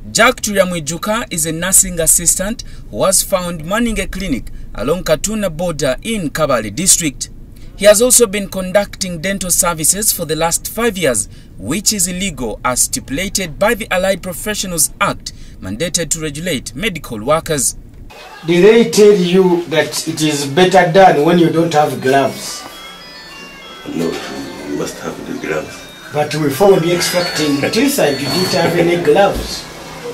Jack Turyamwijuka is a nursing assistant who was found manning a clinic along Katuna border in Kabale district. He has also been conducting dental services for the last 5 years, which is illegal as stipulated by the Allied Professionals Act, mandated to regulate medical workers. Did they tell you that it is better done when you don't have gloves? No, you must have the gloves. But we found you extracting teeth and you didn't have any gloves.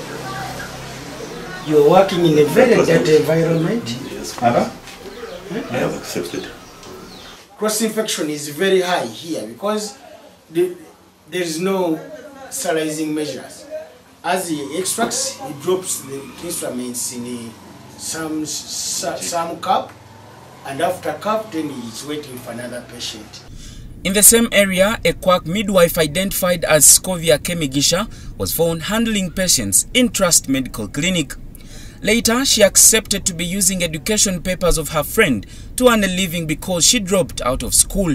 You are working in a very dirty environment. Yes, I have accepted. Cross-infection is very high here because there is no sterilizing measures. As he extracts, he drops the instruments in some cup, and after cup, then he's waiting for another patient. In the same area, a quack midwife identified as Scovia Kemigisha was found handling patients in Trust Medical Clinic. Later, she accepted to be using education papers of her friend to earn a living because she dropped out of school.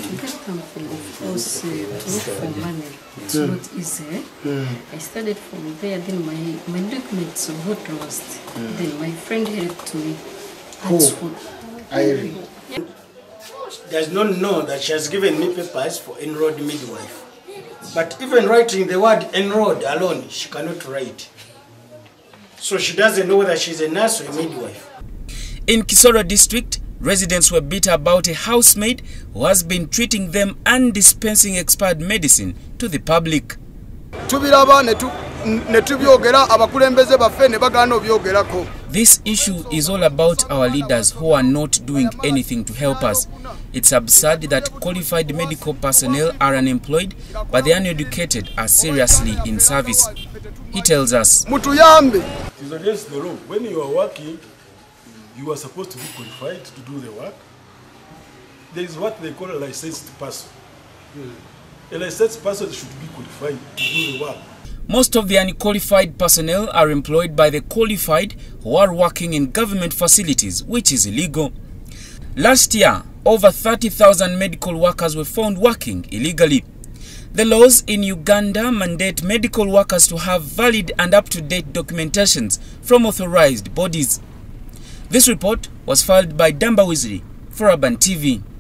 It's not easy. I started from there, then my documents got lost. Then my friend helped me. Irene does not know that she has given me papers for enrolled midwife. But even writing the word enrolled alone, she cannot write. So she doesn't know whether she's a nurse or a midwife. In Kisoro district, residents were bitter about a housemaid who has been treating them and dispensing expired medicine to the public. This issue is all about our leaders who are not doing anything to help us. It's absurd that qualified medical personnel are unemployed, but the uneducated are seriously in service. He tells us, It is against the law. When you are working, you are supposed to be qualified to do the work. There is what they call a licensed person. A licensed person should be qualified to do the work. Most of the unqualified personnel are employed by the qualified who are working in government facilities, which is illegal. Last year, over 30,000 medical workers were found working illegally. The laws in Uganda mandate medical workers to have valid and up-to-date documentations from authorized bodies. This report was filed by Damba Wizri for Urban TV.